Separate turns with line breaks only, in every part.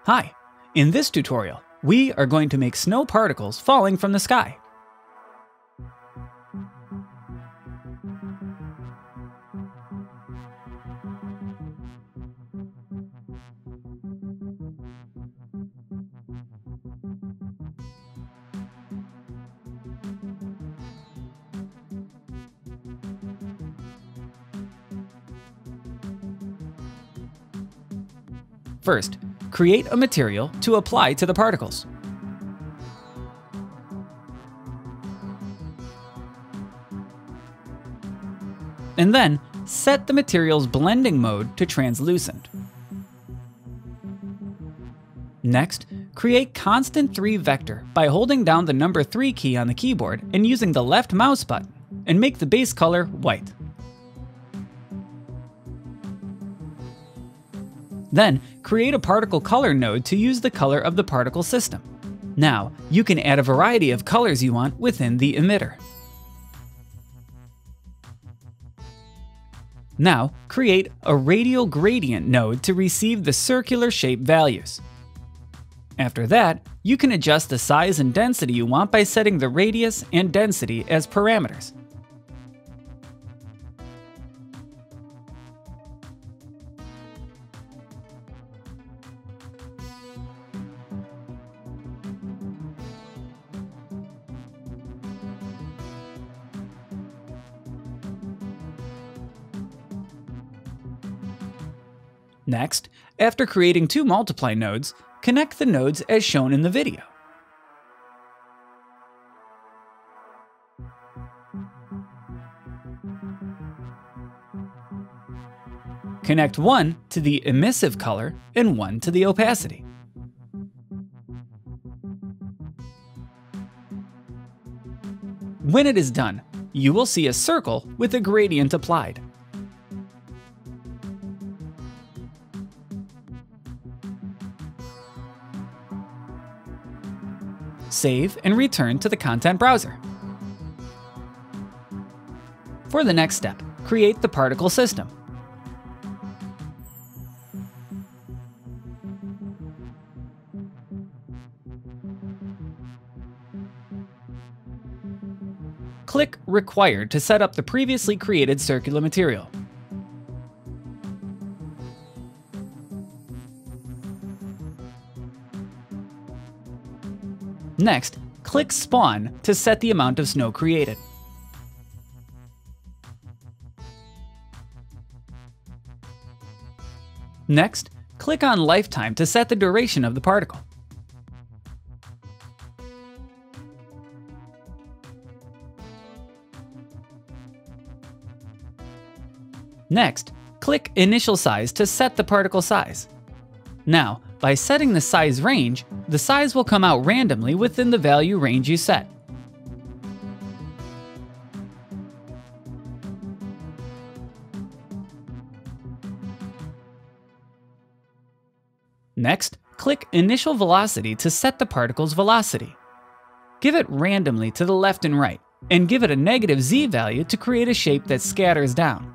Hi, in this tutorial, we are going to make snow particles falling from the sky. First, create a material to apply to the particles. And then, set the material's blending mode to translucent. Next, create constant 3 vector by holding down the number 3 key on the keyboard and using the left mouse button, and make the base color white. Then, create a particle color node to use the color of the particle system. Now, you can add a variety of colors you want within the emitter. Now, create a radial gradient node to receive the circular shape values. After that, you can adjust the size and density you want by setting the radius and density as parameters. Next, after creating 2 multiply nodes, connect the nodes as shown in the video. Connect one to the emissive color and one to the opacity. When it is done, you will see a circle with a gradient applied. Save and return to the content browser. For the next step, create the particle system. Click Required to set up the previously created circular material. Next, click Spawn to set the amount of snow created. Next, click on Lifetime to set the duration of the particle. Next, click Initial Size to set the particle size. Now, by setting the size range, the size will come out randomly within the value range you set. Next, click Initial Velocity to set the particle's velocity. Give it randomly to the left and right, and give it a negative z value to create a shape that scatters down.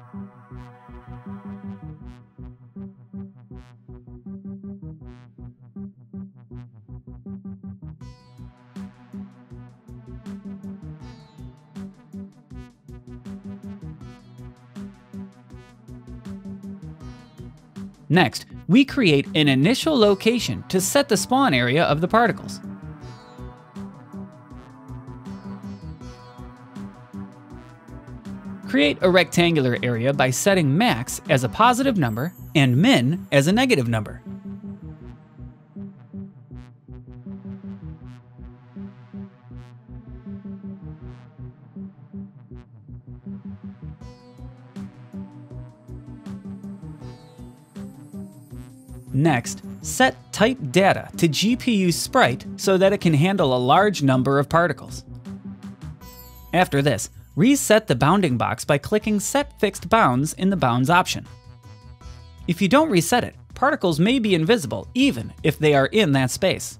Next, we create an initial location to set the spawn area of the particles. Create a rectangular area by setting max as a positive number and min as a negative number. Next, set type data to GPU sprite so that it can handle a large number of particles. After this, reset the bounding box by clicking Set Fixed Bounds in the Bounds option. If you don't reset it, particles may be invisible even if they are in that space.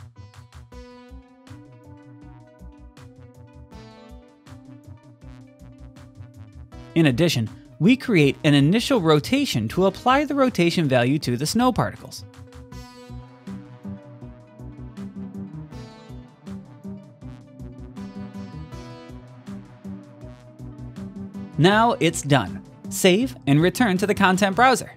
In addition, we create an initial rotation to apply the rotation value to the snow particles. Now it's done. Save and return to the content browser.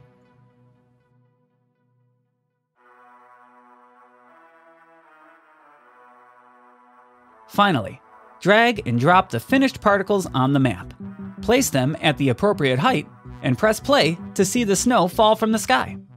Finally, drag and drop the finished particles on the map. Place them at the appropriate height and press play to see the snow fall from the sky.